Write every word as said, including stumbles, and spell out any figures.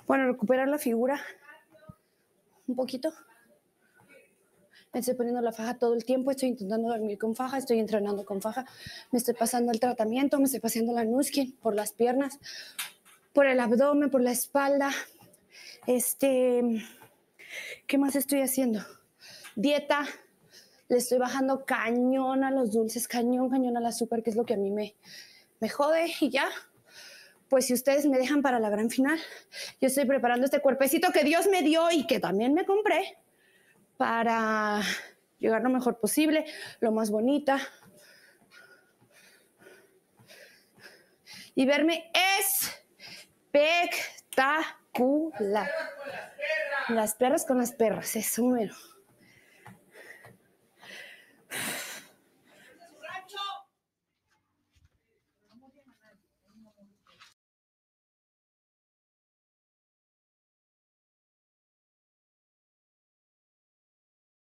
Bueno, recuperar la figura un poquito. Me estoy poniendo la faja todo el tiempo, estoy intentando dormir con faja, estoy entrenando con faja, me estoy pasando el tratamiento, me estoy pasando la Nuskin por las piernas, por el abdomen, por la espalda. Este, ¿qué más estoy haciendo? Dieta, le estoy bajando cañón a los dulces, cañón, cañón al azúcar, que es lo que a mí me, me jode, y ya. Pues si ustedes me dejan para la gran final, yo estoy preparando este cuerpecito que Dios me dio y que también me compré para llegar lo mejor posible, lo más bonita. Y verme espectacular. Las perras con las perras, eso mero.